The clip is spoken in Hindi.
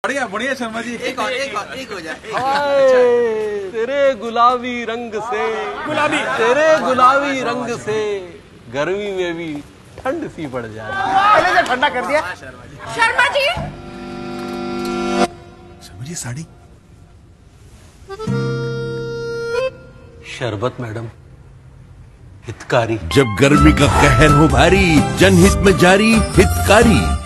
बढ़िया बढ़िया शर्मा जी, एक हो जाए। तेरे गुलाबी रंग से, तेरे गुलाबी रंग से गर्मी में भी ठंड सी पड़ जाती। पहले से ठंडा कर दिया। शर्मा जी, शर्मा जी साड़ी। शरबत मैडम, हितकारी। जब गर्मी का कहर हो भारी, जनहित में जारी हितकारी।